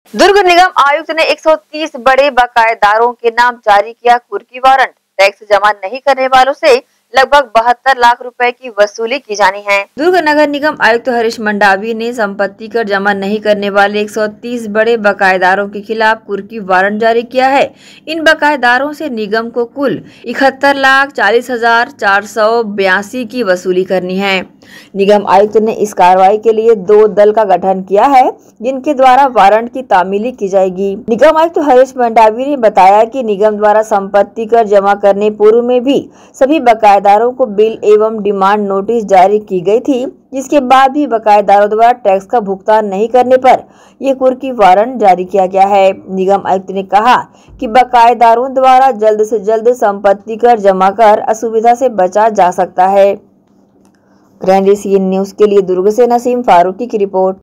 दुर्ग निगम आयुक्त ने 130 बड़े बकायेदारों के नाम जारी किया कुर्की वारंट। टैक्स जमा नहीं करने वालों से लगभग 72 लाख रुपए की वसूली की जानी है। दुर्ग नगर निगम आयुक्त हरीश मंडावी ने संपत्ति कर जमा नहीं करने वाले 130 बड़े बकायेदारों के खिलाफ कुर्की वारंट जारी किया है। इन बकायेदारों से निगम को कुल 71,40,482 की वसूली करनी है। निगम आयुक्त ने इस कार्रवाई के लिए 2 दल का गठन किया है, जिनके द्वारा वारंट की तामीली की जाएगी। निगम आयुक्त हरीश मंडावी ने बताया कि निगम द्वारा संपत्ति कर जमा करने पूर्व में भी सभी बकायेदारों को बिल एवं डिमांड नोटिस जारी की गई थी, जिसके बाद भी बकायेदारों द्वारा टैक्स का भुगतान नहीं करने पर ये कुर्की वारंट जारी किया गया है। निगम आयुक्त ने कहा कि बकायेदारों द्वारा जल्द से जल्द संपत्ति कर जमा कर असुविधा से बचा जा सकता है। ग्रैंड एशियन न्यूज के लिए दुर्ग से नसीम फारूकी की रिपोर्ट।